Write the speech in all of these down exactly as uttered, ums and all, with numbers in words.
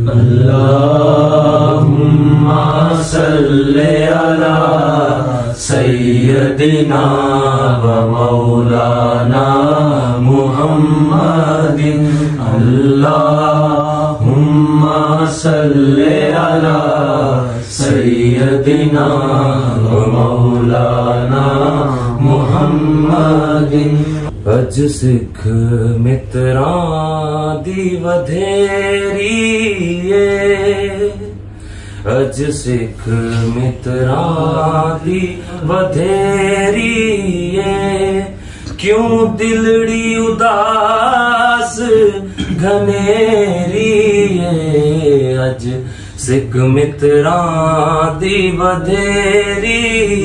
अल्लाहुम्मा सल्ले अला सय्यदिना व मौलाना मुहम्मदिन। अल्लाहुम्मा सल्ले अला सय्यदिना व मौलाना मुहम्मदिन। अज सिख मित्रां दी वधेरी अज सिख मित्रां दी वधेरी क्यों दिलड़ी उदास घनेरी अज सिख मित्रां दी वधेरी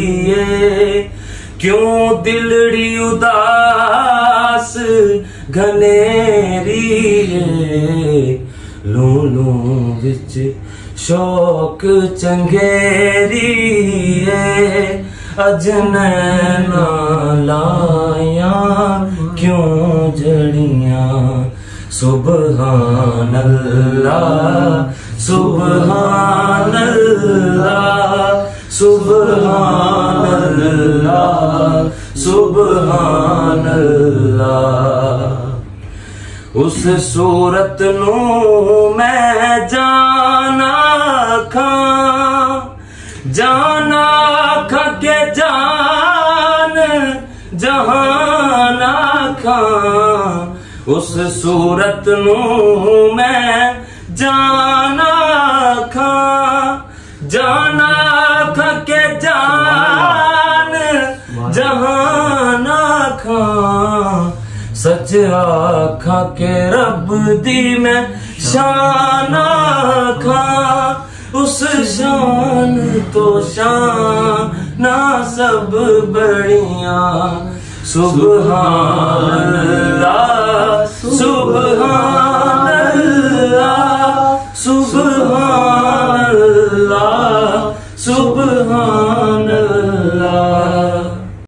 क्यों दिलड़ी उदास घनेरी लू लू विच शौक चंगेरी अज नैना लाया क्यों जड़ियां। सुबहान अल्लाह सुबहान अल्लाह सुबहान अल्लाह सुबहान अल्लाह। उस सूरत नू मैं जाना खां जाना खा के जान जहाना खां। उस सूरत नू मैं जाना खां जाना खा के जान जहाना खां। सच आखा के रब दी मैं शान खां। उस शान तो शान ना सब बढ़िया। सुबहान अल्लाह